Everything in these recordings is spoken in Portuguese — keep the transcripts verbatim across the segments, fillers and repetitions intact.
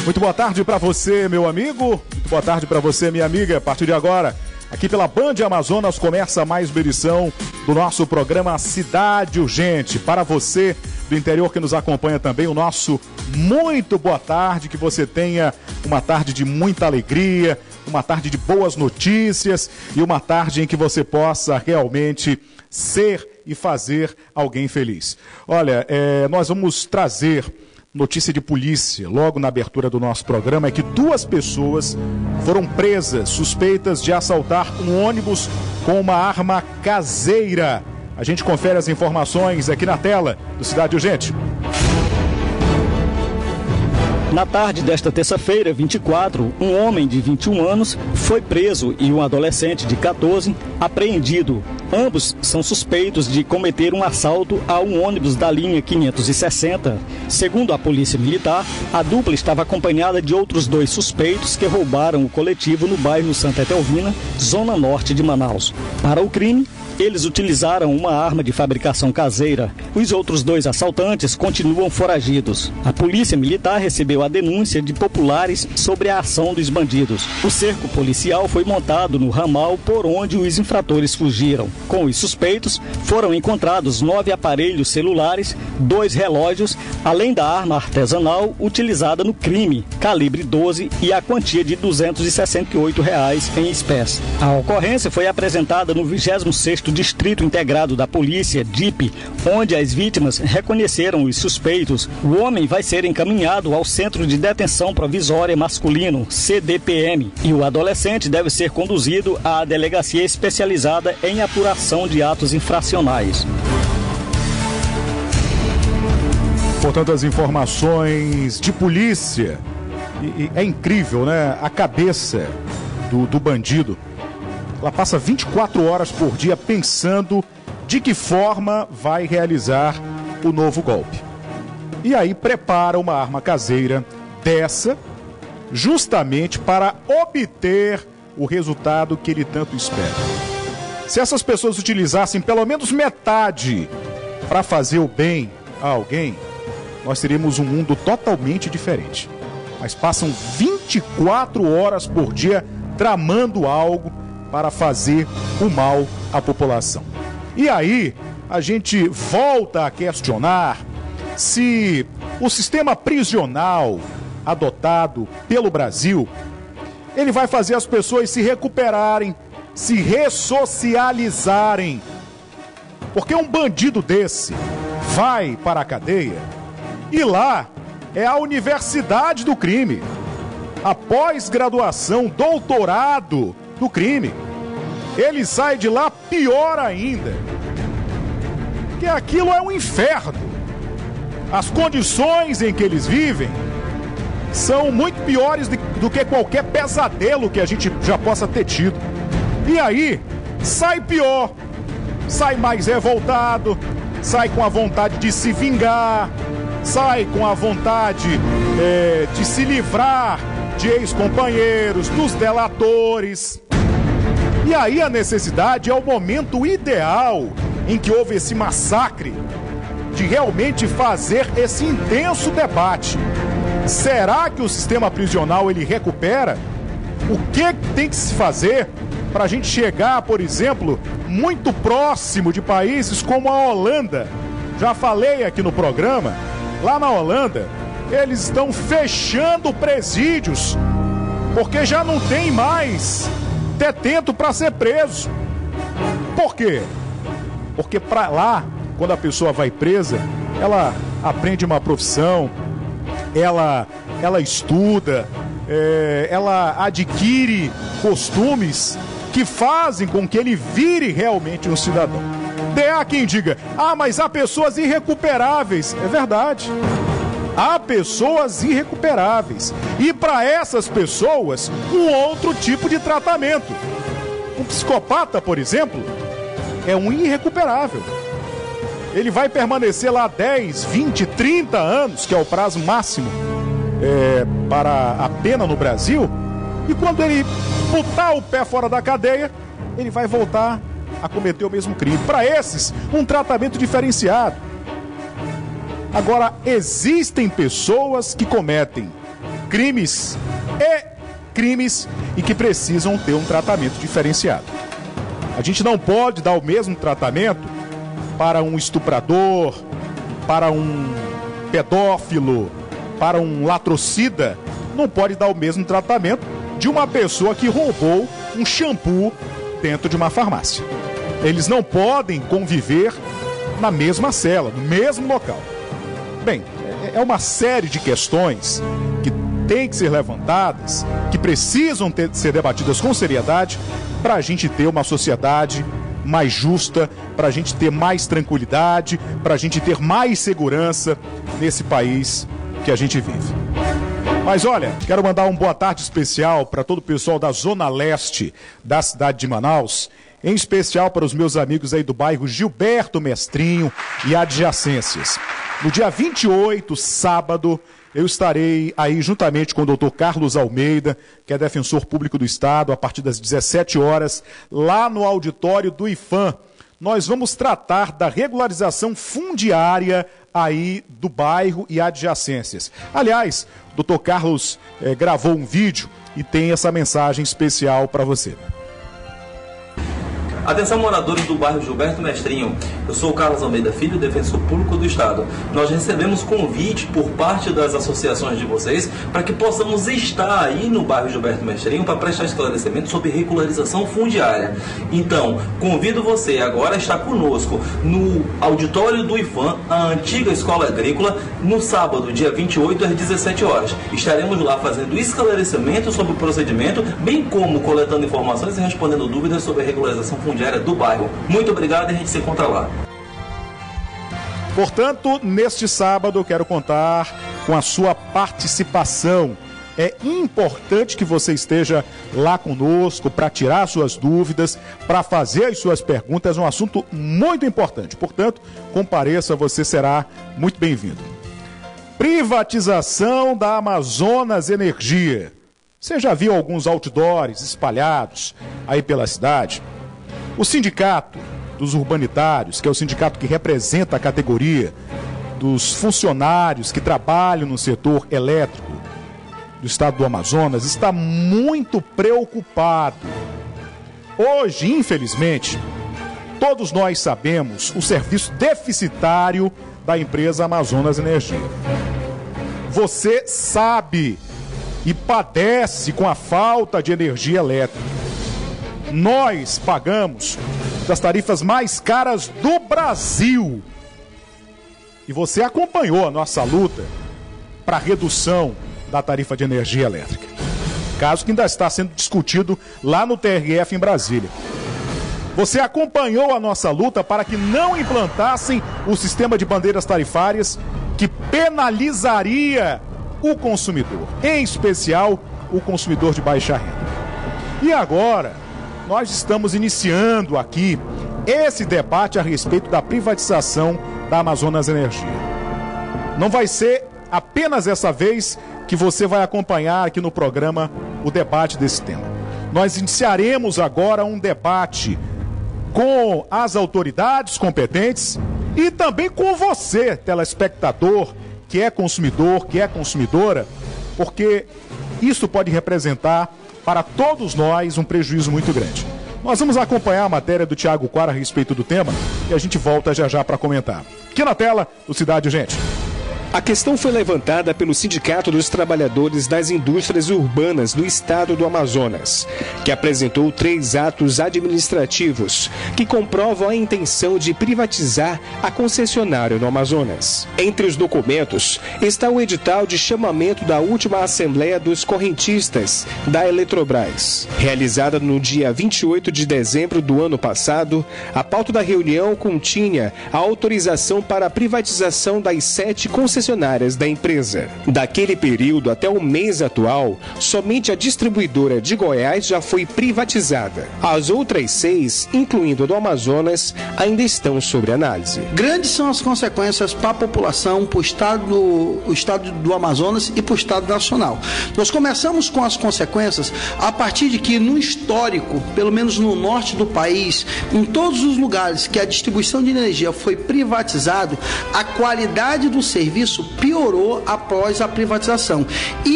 Muito boa tarde para você, meu amigo. Muito boa tarde para você, minha amiga. A partir de agora, aqui pela Band Amazonas, começa mais uma edição do nosso programa Cidade Urgente. Para você do interior que nos acompanha também, o nosso muito boa tarde. Que você tenha uma tarde de muita alegria, uma tarde de boas notícias e uma tarde em que você possa realmente ser e fazer alguém feliz. Olha, é, nós vamos trazer notícia de polícia logo na abertura do nosso programa. É que duas pessoas foram presas, suspeitas de assaltar um ônibus com uma arma caseira. A gente confere as informações aqui na tela do Cidade Urgente. Na tarde desta terça-feira, vinte e quatro, um homem de vinte e um anos foi preso e um adolescente de quatorze apreendido. Ambos são suspeitos de cometer um assalto a um ônibus da linha quinhentos e sessenta. Segundo a Polícia Militar, a dupla estava acompanhada de outros dois suspeitos que roubaram o coletivo no bairro Santa Etelvina, zona norte de Manaus. Para o crime, eles utilizaram uma arma de fabricação caseira. Os outros dois assaltantes continuam foragidos. A Polícia Militar recebeu a denúncia de populares sobre a ação dos bandidos. O cerco policial foi montado no ramal por onde os infratores fugiram. Com os suspeitos, foram encontrados nove aparelhos celulares, dois relógios, além da arma artesanal utilizada no crime, calibre doze, e a quantia de duzentos e sessenta e oito reais em espécie. A ocorrência foi apresentada no vigésimo sexto Distrito Integrado da Polícia, D I P, onde as vítimas reconheceram os suspeitos. O homem vai ser encaminhado ao Centro de Detenção Provisória Masculino, C D P M, e o adolescente deve ser conduzido à Delegacia Especializada em Apuração de Atos Infracionais. Portanto, as informações de polícia. E, e é incrível, né? A cabeça do, do bandido. Ela passa vinte e quatro horas por dia pensando de que forma vai realizar o novo golpe. E aí prepara uma arma caseira dessa, justamente para obter o resultado que ele tanto espera. Se essas pessoas utilizassem pelo menos metade para fazer o bem a alguém, nós teríamos um mundo totalmente diferente. Mas passam vinte e quatro horas por dia tramando algo para fazer o mal à população. E aí, a gente volta a questionar se o sistema prisional adotado pelo Brasil, ele vai fazer as pessoas se recuperarem, se ressocializarem. Porque um bandido desse vai para a cadeia e lá é a universidade do crime, a pós-graduação, doutorado do crime. Ele sai de lá pior ainda, porque aquilo é um inferno. As condições em que eles vivem são muito piores do que qualquer pesadelo que a gente já possa ter tido. E aí, sai pior, sai mais revoltado, sai com a vontade de se vingar, sai com a vontade é, de se livrar de ex-companheiros, dos delatores. E aí a necessidade é o momento ideal em que houve esse massacre de realmente fazer esse intenso debate. Será que o sistema prisional ele recupera? O que tem que se fazer para a gente chegar, por exemplo, muito próximo de países como a Holanda? Já falei aqui no programa, lá na Holanda, eles estão fechando presídios, porque já não tem mais detento para ser preso. Por quê? Porque para lá, quando a pessoa vai presa, ela aprende uma profissão, ela, ela estuda, é, ela adquire costumes que fazem com que ele vire realmente um cidadão. Há quem diga, ah, mas há pessoas irrecuperáveis. É verdade. Há pessoas irrecuperáveis. E para essas pessoas, um outro tipo de tratamento. Um psicopata, por exemplo, é um irrecuperável. Ele vai permanecer lá dez, vinte, trinta anos, que é o prazo máximo é, para a pena no Brasil. E quando ele botar o pé fora da cadeia, ele vai voltar a cometer o mesmo crime. Para esses, um tratamento diferenciado. Agora, existem pessoas que cometem crimes e crimes e que precisam ter um tratamento diferenciado. A gente não pode dar o mesmo tratamento para um estuprador, para um pedófilo, para um latrocida. Não pode dar o mesmo tratamento de uma pessoa que roubou um shampoo dentro de uma farmácia. Eles não podem conviver na mesma cela, no mesmo local. Bem, é uma série de questões que têm que ser levantadas, que precisam ter, ser debatidas com seriedade para a gente ter uma sociedade mais justa, para a gente ter mais tranquilidade, para a gente ter mais segurança nesse país que a gente vive. Mas olha, quero mandar uma boa tarde especial para todo o pessoal da Zona Leste da cidade de Manaus, em especial para os meus amigos aí do bairro Gilberto Mestrinho e adjacências. No dia vinte e oito, sábado, eu estarei aí juntamente com o doutor Carlos Almeida, que é defensor público do Estado, a partir das dezessete horas, lá no auditório do IFAM. Nós vamos tratar da regularização fundiária aí do bairro e adjacências. Aliás, o doutor Carlos eh, gravou um vídeo e tem essa mensagem especial para você. Atenção, moradores do bairro Gilberto Mestrinho, eu sou o Carlos Almeida Filho, defensor público do Estado. Nós recebemos convite por parte das associações de vocês para que possamos estar aí no bairro Gilberto Mestrinho para prestar esclarecimento sobre regularização fundiária. Então, convido você agora a estar conosco no auditório do IFAM, a antiga escola agrícola, no sábado, dia vinte e oito, às dezessete horas. Estaremos lá fazendo esclarecimento sobre o procedimento, bem como coletando informações e respondendo dúvidas sobre a regularização fundiária do bairro. Muito obrigado e a gente se encontra lá. Portanto, neste sábado eu quero contar com a sua participação. É importante que você esteja lá conosco para tirar suas dúvidas, para fazer as suas perguntas. É um assunto muito importante. Portanto, compareça, você será muito bem-vindo. Privatização da Amazonas Energia. Você já viu alguns outdoors espalhados aí pela cidade? O sindicato dos urbanitários, que é o sindicato que representa a categoria dos funcionários que trabalham no setor elétrico do estado do Amazonas, está muito preocupado. Hoje, infelizmente, todos nós sabemos o serviço deficitário da empresa Amazonas Energia. Você sabe e padece com a falta de energia elétrica. Nós pagamos das tarifas mais caras do Brasil. E você acompanhou a nossa luta para a redução da tarifa de energia elétrica. Caso que ainda está sendo discutido lá no T R F em Brasília. Você acompanhou a nossa luta para que não implantassem o sistema de bandeiras tarifárias que penalizaria o consumidor, em especial o consumidor de baixa renda. E agora nós estamos iniciando aqui esse debate a respeito da privatização da Amazonas Energia. Não vai ser apenas essa vez que você vai acompanhar aqui no programa o debate desse tema. Nós iniciaremos agora um debate com as autoridades competentes e também com você, telespectador, que é consumidor, que é consumidora, porque isso pode representar para todos nós um prejuízo muito grande. Nós vamos acompanhar a matéria do Tiago Quara a respeito do tema e a gente volta já já para comentar. Aqui na tela do Cidade Gente. A questão foi levantada pelo Sindicato dos Trabalhadores das Indústrias Urbanas do Estado do Amazonas, que apresentou três atos administrativos que comprovam a intenção de privatizar a concessionária no Amazonas. Entre os documentos está o edital de chamamento da última Assembleia dos Correntistas da Eletrobras. Realizada no dia vinte e oito de dezembro do ano passado, a pauta da reunião continha a autorização para a privatização das sete concessionárias da empresa. Daquele período até o mês atual, somente a distribuidora de Goiás já foi privatizada. As outras seis, incluindo a do Amazonas, ainda estão sob análise. Grandes são as consequências para a população, para o estado, do, o estado do Amazonas e para o estado nacional. Nós começamos com as consequências a partir de que, no histórico, pelo menos no norte do país, em todos os lugares que a distribuição de energia foi privatizada, a qualidade do serviço piorou após a privatização. E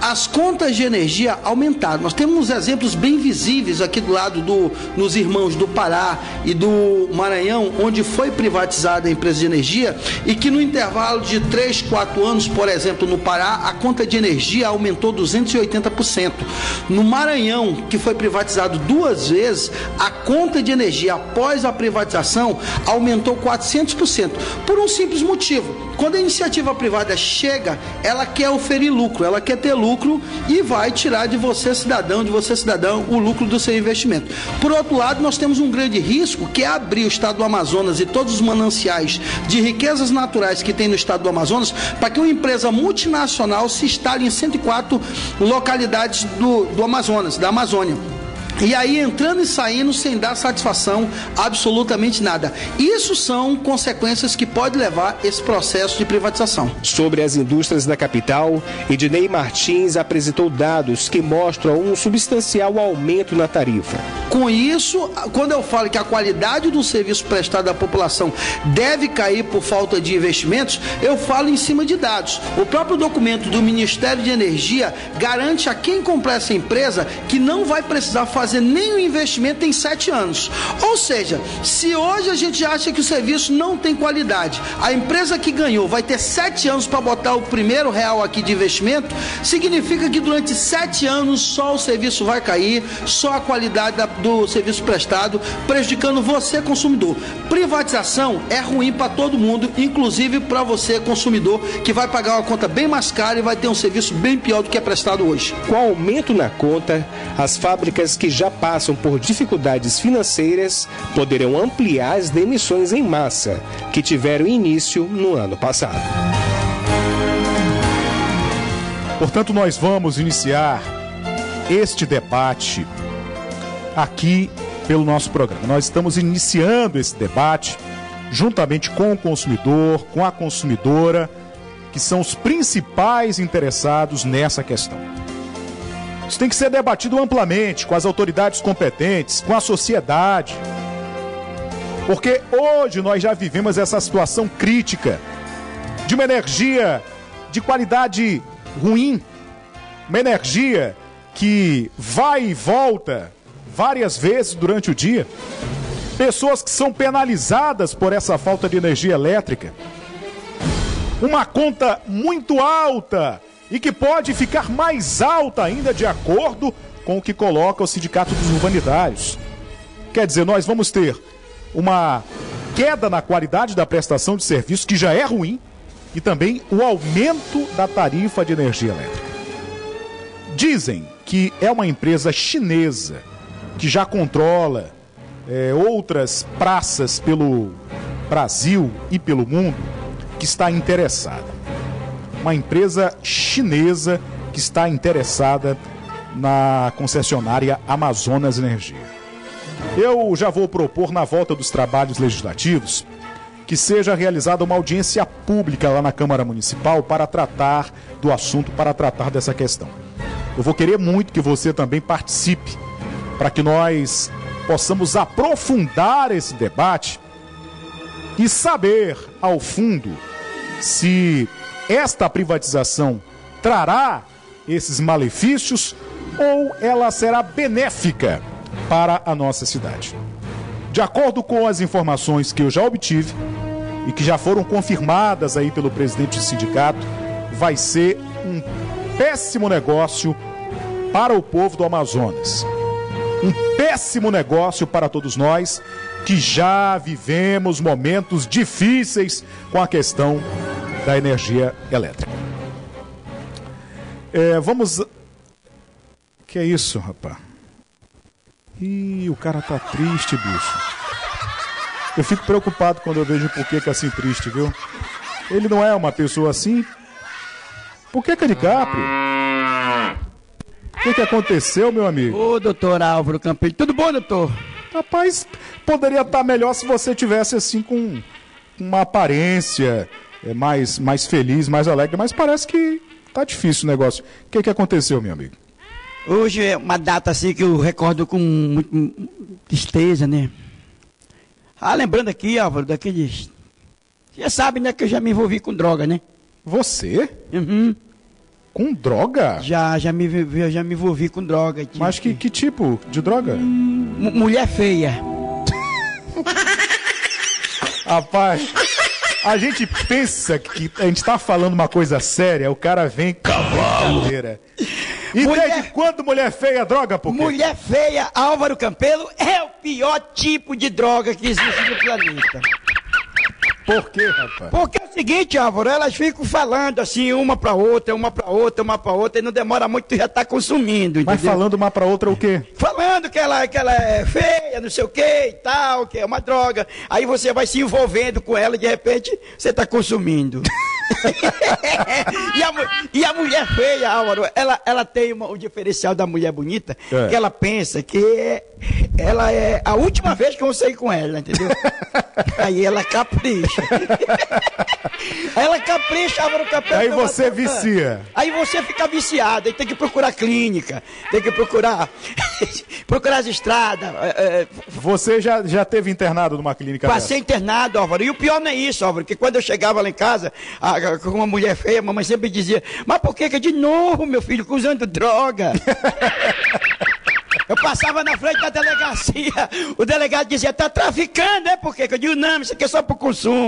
as contas de energia aumentaram. Nós temos exemplos bem visíveis aqui do lado do, nos irmãos do Pará e do Maranhão, onde foi privatizada a empresa de energia e que no intervalo de três, quatro anos, por exemplo, no Pará, a conta de energia aumentou duzentos e oitenta por cento. No Maranhão, que foi privatizado duas vezes, a conta de energia após a privatização aumentou quatrocentos por cento. Por um simples motivo: quando a iniciativa privada chega, ela quer oferir lucro, ela quer ter lucro e vai tirar de você, cidadão, de você, cidadão, o lucro do seu investimento. Por outro lado, nós temos um grande risco, que é abrir o estado do Amazonas e todos os mananciais de riquezas naturais que tem no estado do Amazonas para que uma empresa multinacional se instale em cento e quatro localidades do, do Amazonas, da Amazônia. E aí entrando e saindo sem dar satisfação absolutamente nada. Isso são consequências que pode levar esse processo de privatização. Sobre as indústrias da capital, Ednei Martins apresentou dados que mostram um substancial aumento na tarifa. Com isso, quando eu falo que a qualidade do serviço prestado à população deve cair por falta de investimentos, eu falo em cima de dados. O próprio documento do Ministério de Energia garante a quem comprar essa empresa que não vai precisar fazer nenhum investimento em sete anos. Ou seja, se hoje a gente acha que o serviço não tem qualidade, a empresa que ganhou vai ter sete anos para botar o primeiro real aqui de investimento, significa que durante sete anos só o serviço vai cair, só a qualidade da, do serviço prestado, prejudicando você, consumidor. Privatização é ruim para todo mundo, inclusive para você, consumidor, que vai pagar uma conta bem mais cara e vai ter um serviço bem pior do que é prestado hoje. Com aumento na conta, as fábricas que já passam por dificuldades financeiras poderão ampliar as demissões em massa que tiveram início no ano passado. Portanto, nós vamos iniciar este debate aqui pelo nosso programa. Nós estamos iniciando esse debate juntamente com o consumidor, com a consumidora, que são os principais interessados nessa questão. Isso tem que ser debatido amplamente com as autoridades competentes, com a sociedade. Porque hoje nós já vivemos essa situação crítica de uma energia de qualidade ruim, uma energia que vai e volta várias vezes durante o dia. Pessoas que são penalizadas por essa falta de energia elétrica. Uma conta muito alta e que pode ficar mais alta ainda de acordo com o que coloca o Sindicato dos Urbanitários. Quer dizer, nós vamos ter uma queda na qualidade da prestação de serviço, que já é ruim, e também o aumento da tarifa de energia elétrica. Dizem que é uma empresa chinesa que já controla é, outras praças pelo Brasil e pelo mundo, que está interessada. Uma empresa chinesa que está interessada na concessionária Amazonas Energia. Eu já vou propor, na volta dos trabalhos legislativos, que seja realizada uma audiência pública lá na Câmara Municipal para tratar do assunto, para tratar dessa questão. Eu vou querer muito que você também participe, para que nós possamos aprofundar esse debate e saber, ao fundo, se esta privatização trará esses malefícios ou ela será benéfica para a nossa cidade. De acordo com as informações que eu já obtive e que já foram confirmadas aí pelo presidente do sindicato, vai ser um péssimo negócio para o povo do Amazonas. Um péssimo negócio para todos nós que já vivemos momentos difíceis com a questão da energia elétrica. É, vamos... Que é isso, rapaz? Ih, o cara tá triste, bicho. Eu fico preocupado quando eu vejo por que que é assim triste, viu? Ele não é uma pessoa assim? Por que que é de Capri? O que que aconteceu, meu amigo? Ô, doutor Álvaro Campilho, tudo bom, doutor? Rapaz, poderia estar melhor se você tivesse assim com uma aparência é, mais, mais feliz, mais alegre, mas parece que tá difícil o negócio. O que que aconteceu, meu amigo? Hoje é uma data assim que eu recordo com muita tristeza, né? Ah, lembrando aqui, Álvaro, daqueles... Você sabe, né, que eu já me envolvi com droga, né? Você? Uhum. Com droga? Já, já me, vi- já me envolvi com droga. Tipo, Mas que, que tipo de droga? M- mulher feia. Rapaz, a gente pensa que a gente tá falando uma coisa séria, o cara vem com brincadeira. E Mulher- desde quando mulher feia é droga, por quê? Mulher feia, Álvaro Campelo, é o pior tipo de droga que existe no planeta. Por quê, rapaz? Porque é o seguinte, Álvaro, elas ficam falando assim, uma pra outra, uma pra outra, uma pra outra, e não demora muito, tu já tá consumindo, entendeu? Mas falando uma pra outra o quê? Falando que ela, que ela é feia, não sei o que e tal, que é uma droga. Aí você vai se envolvendo com ela e de repente você tá consumindo. e, a, mu- e a mulher feia, Álvaro, ela, ela tem uma- o diferencial da mulher bonita, É. que ela pensa que ela é a última vez que eu vou sair com ela, entendeu? Aí ela capricha. Ela capricha, Álvaro Campelo. Aí tem uma você tanta- vicia. Aí você fica viciado, aí tem que procurar clínica, tem que procurar procurar as estradas. É, é, Você já, já teve internado numa clínica passei internado, Álvaro. E o pior não é isso, Álvaro, que quando eu chegava lá em casa a- a- com uma mulher feia, a mamãe sempre dizia, mas por que que de novo, meu filho, usando droga? Eu passava na frente da delegacia, o delegado dizia, tá traficando, é por quê? Eu digo, não, isso aqui é só pro consumo.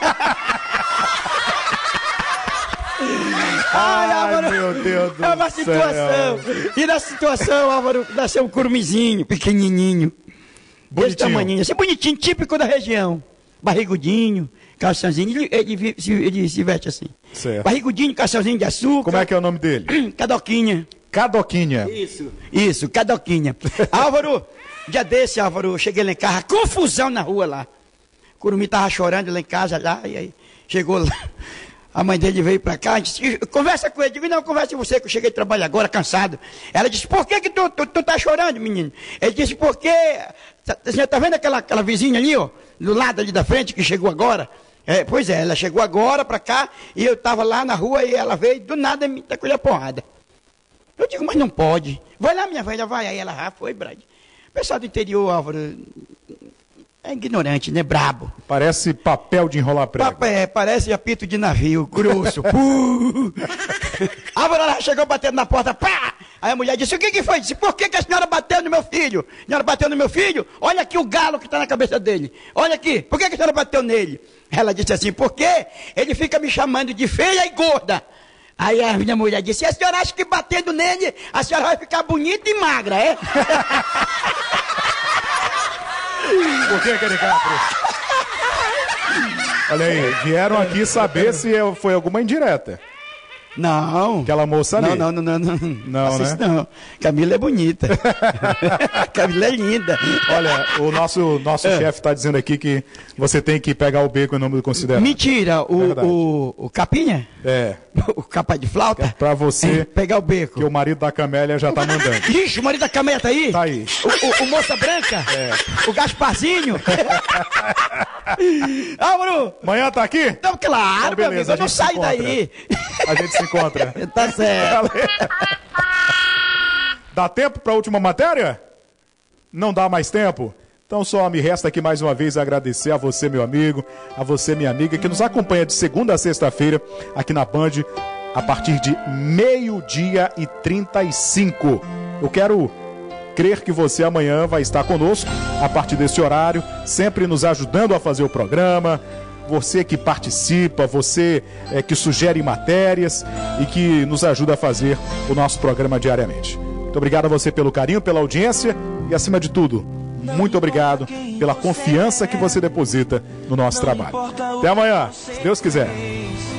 Ai, Álvaro, meu Deus do é uma céu. situação. E na situação, Álvaro, nasceu um curmizinho, pequenininho. Desse Bonitinho. tamanhinho, assim, bonitinho, típico da região. Barrigudinho, calçãozinho, ele, ele, vi- se, ele se veste assim. Certo. Barrigudinho, calçãozinho de açúcar. Como é que é o nome dele? Cadoquinha. Cadoquinha. Isso, isso, Cadoquinha. Álvaro, dia desse, Álvaro, eu cheguei lá em casa, confusão na rua lá. O Curumim tava chorando lá em casa, lá, e aí chegou lá. A mãe dele veio pra cá, disse, conversa com ele. Eu digo, não, conversa com você, que eu cheguei de trabalho agora, cansado. Ela disse, por que que tu, tu, tu tá chorando, menino? Ele disse, porque, tá- você tá vendo aquela, aquela vizinha ali, ó, do lado ali da frente, que chegou agora? É, pois é, ela chegou agora pra cá, e eu tava lá na rua, e ela veio, do nada, me tacou a porrada. Eu digo, mas não pode. Vai lá, minha velha, vai. Aí ela, ah, foi, Brad. O pessoal do interior, Álvaro, é ignorante, né? Brabo. Parece papel de enrolar prego. Papo, é, parece apito de navio, grosso. Puh. Álvaro, ela chegou batendo na porta, pá! Aí a mulher disse, o que que foi? Disse, por que que a senhora bateu no meu filho? A senhora bateu no meu filho? Olha aqui o galo que está na cabeça dele. Olha aqui, por que que a senhora bateu nele? Ela disse assim, porque ele fica me chamando de feia e gorda. Aí a minha mulher disse, a senhora acha que batendo nele, a senhora vai ficar bonita e magra, é? Por que, Caricapro? Olha aí, vieram aqui saber se eu- foi alguma indireta. Não. Aquela moça ali. Não, não, não, não. Não, Não, faça né? isso não. Camila é bonita. Camila é linda. Olha, o nosso, nosso É. chefe está dizendo aqui que você tem que pegar o beco em nome do considerado. Mentira, o, Verdade. o, o capinha? É, O capa de flauta? pra você, É, pegar o beco. que o marido da Camélia já tá mandando. Ixi, o marido da Camélia tá aí? Tá aí. O, o, o Moça Branca? É. O Gasparzinho? Álvaro! Amanhã tá aqui? Então, claro, Então, meu beleza, amigo, eu não a gente se saio encontra. daí. A gente se encontra. Tá certo. Dá tempo para a última matéria? Não dá mais tempo? Então só me resta aqui mais uma vez agradecer a você, meu amigo, a você, minha amiga, que nos acompanha de segunda a sexta-feira aqui na Band, a partir de meio-dia e trinta e cinco. Eu quero crer que você amanhã vai estar conosco a partir desse horário, sempre nos ajudando a fazer o programa. Você que participa, você é, que sugere matérias e que nos ajuda a fazer o nosso programa diariamente. Muito obrigado a você pelo carinho, pela audiência e, acima de tudo, muito obrigado pela confiança que você deposita no nosso trabalho. Até amanhã, se Deus quiser.